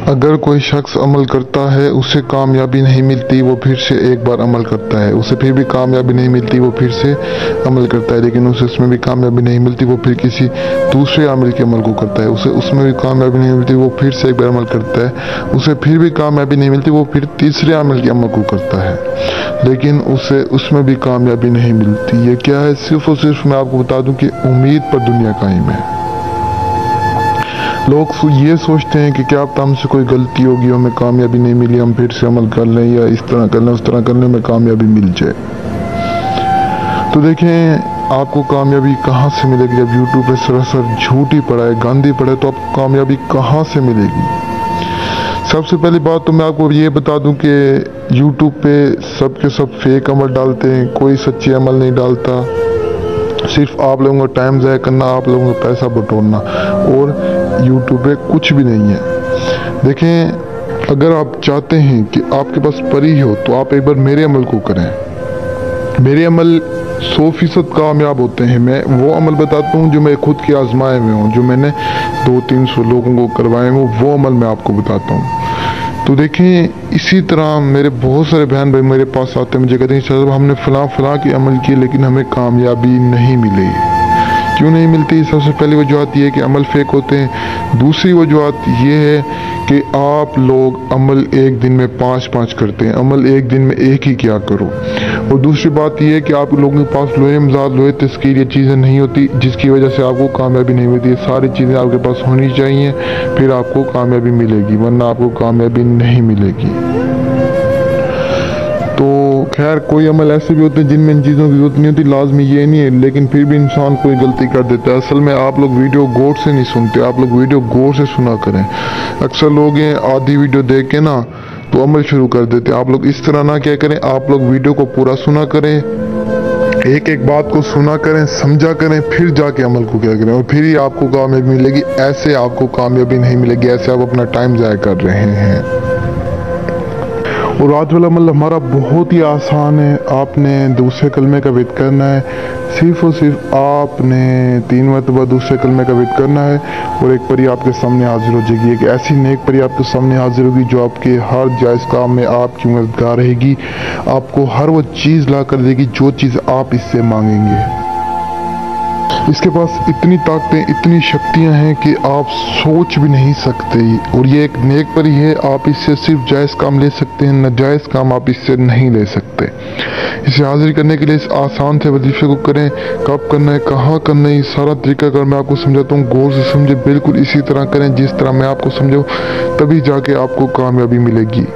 अगर कोई शख्स अमल करता है उसे कामयाबी नहीं मिलती, वो फिर से एक बार अमल करता है, उसे फिर भी कामयाबी नहीं मिलती, वो फिर से अमल करता है, लेकिन उसे उसमें भी कामयाबी नहीं मिलती, वो फिर किसी दूसरे अमल के अमल को करता है, उसे उसमें भी कामयाबी नहीं मिलती, वो फिर से एक बार अमल करता है, उसे फिर भी कामयाबी नहीं मिलती, वो फिर तीसरे अमल के अमल को करता है, लेकिन उसे उसमें भी कामयाबी नहीं मिलती। ये क्या है? सिर्फ और सिर्फ मैं आपको बता दूं कि उम्मीद पर दुनिया कायम है। लोग ये सोचते हैं कि क्या पता हमसे कोई गलती होगी, हमें कामयाबी नहीं मिली, हम फिर से अमल कर लें या इस तरह कर लें उस तरह कर लें, हमें कामयाबी मिल जाए। तो देखें आपको कामयाबी कहाँ से मिलेगी जब यूट्यूब पे सरासर झूठी पड़ा है, गांधी पड़ा है, तो आपको कामयाबी कहाँ से मिलेगी? सबसे पहली बात तो मैं आपको ये बता दूं कि यूट्यूब पे सब के सब फेक अमल डालते हैं, कोई सच्चे अमल नहीं डालता, सिर्फ आप लोगों का टाइम ज़ाया करना, आप लोगों का पैसा बटोरना, और यूट्यूब पे कुछ भी नहीं है। देखें अगर आप चाहते हैं कि आपके पास परी हो तो आप एक बार मेरे अमल को करें। मेरे अमल 100% कामयाब होते हैं। मैं वो अमल बताता हूँ जो मैं खुद के आजमाए हुए हूँ, जो मैंने 200-300 लोगों को करवाए हुए, वो अमल मैं आपको बताता हूँ। तो देखें इसी तरह मेरे बहुत सारे बहन भाई मेरे पास आते हैं, मुझे कहते हैं सर हमने फलां के अमल किए लेकिन हमें कामयाबी नहीं मिली। क्यों नहीं मिलती? सबसे पहली वजूहत ये है कि अमल फेक होते हैं। दूसरी वजूहत ये है कि आप लोग अमल एक दिन में 5-5 करते हैं, अमल एक दिन में एक ही क्या करो। और दूसरी बात यह है कि आप लोगों के पास लोहे मजाद लोहे तस्कीर ये चीज़ें नहीं होती जिसकी वजह से आपको कामयाबी नहीं मिलती। ये सारी चीज़ें आपके पास होनी चाहिए, फिर आपको कामयाबी मिलेगी, वरना आपको कामयाबी नहीं मिलेगी। तो खैर कोई अमल ऐसे भी होते हैं जिनमें इन चीज़ों की जरूरत नहीं होती, लाजमी ये नहीं है, लेकिन फिर भी इंसान कोई गलती कर देता है। असल में आप लोग वीडियो गौर से नहीं सुनते, आप लोग वीडियो गौर से सुना करें। अक्सर लोग हैं आधी वीडियो देख के ना तो अमल शुरू कर देते हैं। आप लोग इस तरह ना क्या करें, आप लोग वीडियो को पूरा सुना करें, एक एक बात को सुना करें, समझा करें, फिर जाके अमल को क्या करें, और फिर ही आपको कामयाबी मिलेगी। ऐसे आपको कामयाबी नहीं मिलेगी, ऐसे आप अपना टाइम ज़ाया कर रहे हैं। और आज वाला अमल हमारा बहुत ही आसान है। आपने दूसरे कलमे का विद करना है, सिर्फ और सिर्फ आपने 3 मरतबा दूसरे कलमे का विद करना है और एक परी आपके सामने हाजिर हो जाएगी। एक ऐसी नेक परी आपके सामने हाजिर होगी जो आपके हर जायज़ काम में आपकी मददगार रहेगी, आपको हर वो चीज़ ला कर देगी जो चीज़ आप इससे मांगेंगे। इसके पास इतनी ताकतें, इतनी शक्तियां हैं कि आप सोच भी नहीं सकते। और ये एक नेक परी है, आप इससे सिर्फ जायज़ काम ले सकते हैं, नाजायज़ काम आप इससे नहीं ले सकते। इसे हाजिर करने के लिए इस आसान से वजीफे को करें। कब करना है, कहाँ करना है, ये सारा तरीका अगर मैं आपको समझाता हूँ, गौर से समझे, बिल्कुल इसी तरह करें जिस तरह मैं आपको समझाऊँ, तभी जाके आपको कामयाबी मिलेगी।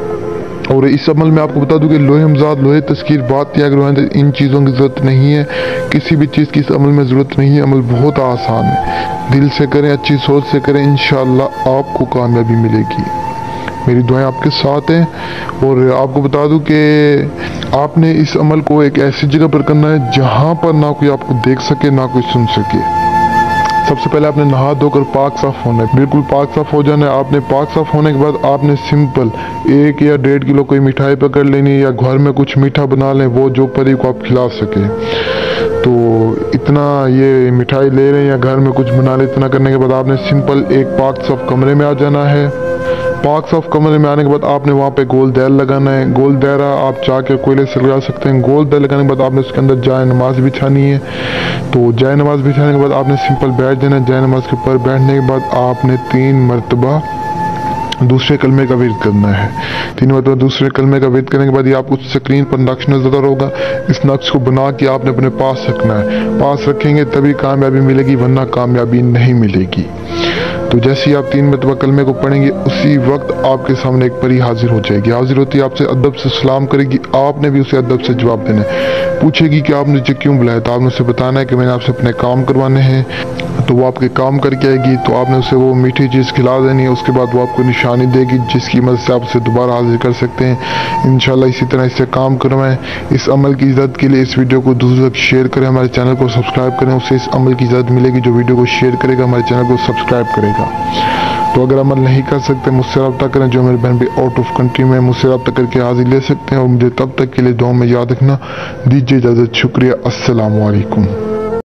और इस अमल में आपको बता दूं कि लोहे मजाद लोहे तस्कीर बात या अगर इन चीज़ों की ज़रूरत नहीं है, किसी भी चीज़ की इस अमल में ज़रूरत नहीं है। अमल बहुत आसान है, दिल से करें, अच्छी सोच से करें, इंशाअल्लाह आपको कामयाबी मिलेगी। मेरी दुआएं आपके साथ हैं। और आपको बता दूं कि आपने इस अमल को एक ऐसी जगह पर करना है जहाँ पर ना कोई आपको देख सके, ना कोई सुन सके। सबसे पहले आपने नहा धोकर पाक साफ होना है, बिल्कुल पाक साफ हो जाना है। आपने पाक साफ होने के बाद आपने सिंपल 1 या 1.5 किलो कोई मिठाई पकड़ लेनी है, या घर में कुछ मीठा बना लें, वो जो परी को आप खिला सके। तो इतना ये मिठाई ले रहे हैं या घर में कुछ बना ले, इतना करने के बाद आपने सिंपल एक पाक साफ कमरे में आ जाना है। पाक साफ कमरे में आने के बाद आपने वहाँ पे गोल दैर लगाना है। गोल दैरा आप चाह के कोयले से लगा सकते हैं। गोल दैर लगाने के बाद आपने उसके अंदर जाए नमाज बिछानी है। तो जाए नमाज बिछाने के बाद आपने सिंपल बैठ जाना है। जाए नमाज के ऊपर बैठने के बाद आपने 3 मरतबा दूसरे कलमे का विर्द करना है। 3 मरतबा दूसरे कलमे का विर्द करने के बाद ये आपको स्क्रीन पर नक्श नजर होगा। इस नक्श को बना के आपने अपने पास रखना है। पास रखेंगे तभी कामयाबी मिलेगी, वरना कामयाबी नहीं मिलेगी। तो जैसे ही आप 3 मरतबा कलमे को पढ़ेंगे उसी वक्त आपके सामने एक परी हाजिर हो जाएगी। हाजिर होती है आपसे अदब से सलाम करेगी, आपने भी उसे अदब से जवाब देना है। पूछेगी कि आपने मुझे क्यों बुलाया, तो आपने उसे बताना है कि मैंने आपसे अपने काम करवाने हैं। तो वो आपके काम करके आएगी, तो आपने उसे वो मीठी चीज़ खिला देनी है। उसके बाद वो आपको निशानी देगी जिसकी मदद से आप उसे दोबारा हाजिर कर सकते हैं। इंशाल्लाह इसी तरह इससे काम करवाएं। इस अमल की इज़्ज़त के लिए इस वीडियो को दूसरों तक शेयर करें, हमारे चैनल को सब्सक्राइब करें। उससे इस अमल की इज़्ज़त मिलेगी जो वीडियो को शेयर करेगा, हमारे चैनल को सब्सक्राइब करेगा। तो अगर अमल नहीं कर सकते मुझसे रब्ता करें। जो मेरे बहन भी आउट ऑफ कंट्री में, मुझसे रब्ता करके हाजिर ले सकते हैं। और मुझे तब तक के लिए दुआ में याद रखना। दीजिए इजाज़त, शुक्रिया, अस्सलाम वालेकुम।